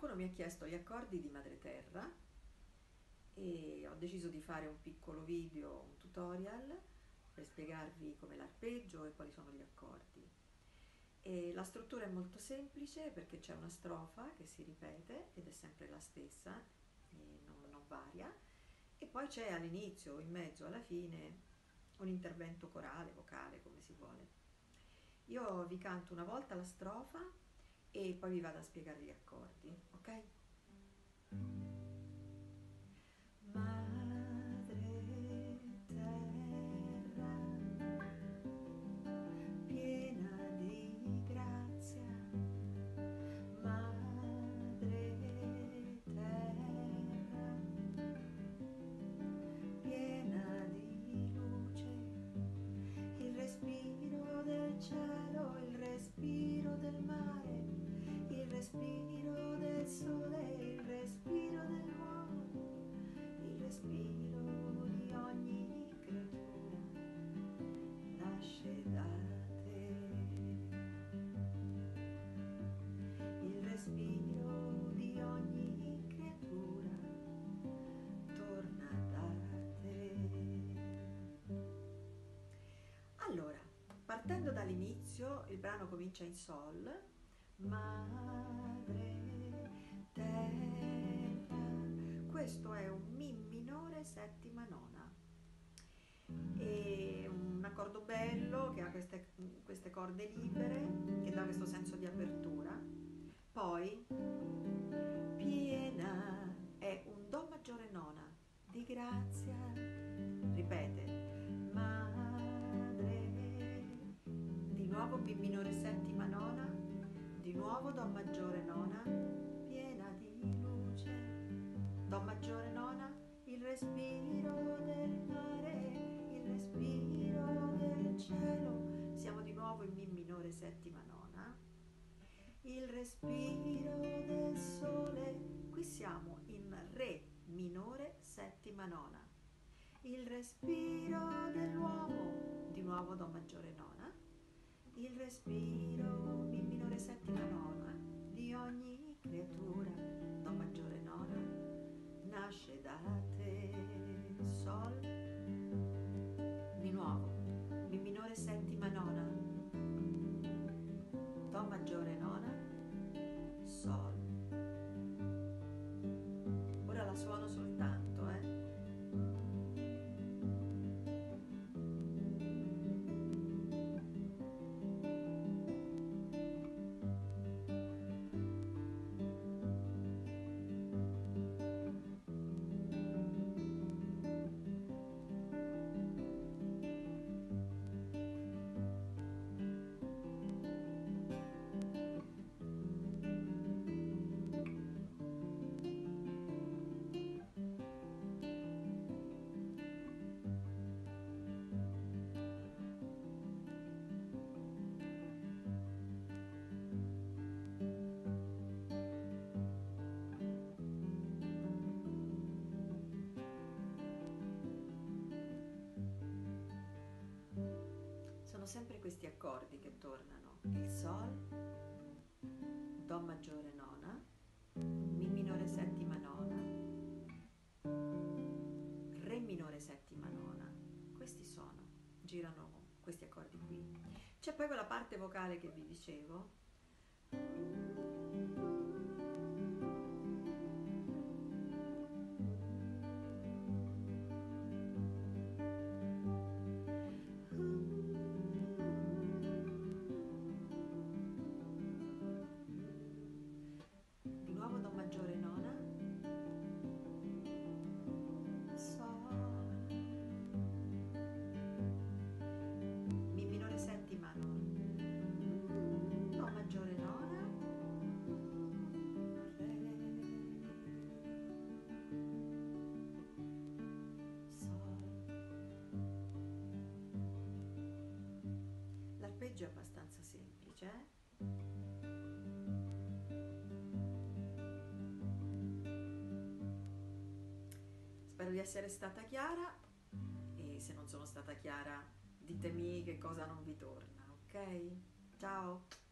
Qualcuno mi ha chiesto gli accordi di madreterra e ho deciso di fare un piccolo video, un tutorial per spiegarvi come l'arpeggio e quali sono gli accordi. E la struttura è molto semplice perché c'è una strofa che si ripete ed è sempre la stessa e non varia, e poi c'è all'inizio, in mezzo, alla fine un intervento corale, vocale, come si vuole. Io vi canto una volta la strofa e poi vi vado a spiegare gli accordi, ok? Madre terra, piena di grazia, madre terra, piena di luce, il respiro del cielo, il respiro del mare, il respiro del sole, il respiro dell'uomo, il respiro di ogni creatura nasce da te. Il respiro di ogni creatura torna da te. Allora, partendo dall'inizio, il brano comincia in Sol, madre terra. Questo è un Mi minore settima nona, è un accordo bello che ha queste corde libere, che dà questo senso di apertura. Poi piena è un Do maggiore nona, di grazia, ripete, madre, di nuovo Mi minore settima nona, di nuovo Do maggiore nona, piena di luce, Do maggiore nona, il respiro del mare, il respiro del cielo, siamo di nuovo in Mi minore settima nona, il respiro del sole, qui siamo in Re minore settima nona, il respiro dell'uomo, di nuovo Do maggiore nona, il respiro Mi minore settima nona, di ogni creatura, Do maggiore nona, nasce da te. Sol, di nuovo Mi minore settima nona, Do maggiore nona, Sol. Ora la suono soltanto, Sono sempre questi accordi che tornano: il Sol, Do maggiore nona, Mi minore settima nona, Re minore settima nona. Questi girano questi accordi qui. C'è poi quella parte vocale che vi dicevo, di nuovo Do maggiore nona, Sol, Mi minore settima nona, Do maggiore nona, Re, Sol. L'arpeggio è abbastanza semplice, Spero di essere stata chiara, e se non sono stata chiara ditemi che cosa non vi torna, ok? Ciao!